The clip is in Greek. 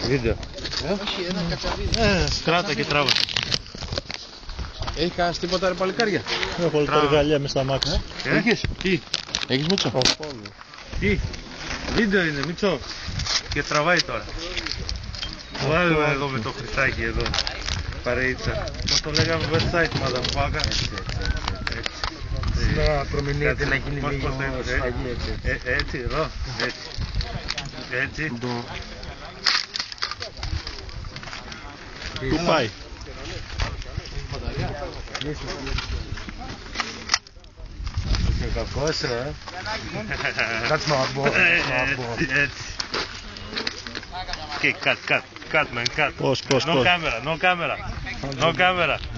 Βίντεο. Όχι, ένα κατσαβίδι. Κράτα και τράβα. Έχει κανένα τίποτα ρε παλικάρια? Έχω όλη γαλιά μες στα μάτια. Έχεις? Τι? Έχεις Μίτσο? Τι? Βίντεο είναι Μίτσο. Και τραβάει τώρα. Βάλουμε εδώ με το χρυσάκι εδώ. Παρείτσα. Πώς το λέγαμε website motherfucker. Σήμερα προμηνύεται. Κάτι να γίνει λίγο σφαγή έτσι. Έτσι εδώ. Έτσι. Έτσι. Πού πάει? Είσαι κακός ρε. Κάτσε να μπω. Έτσι. Okay, cut man, cut. Πώς. No camera. No camera.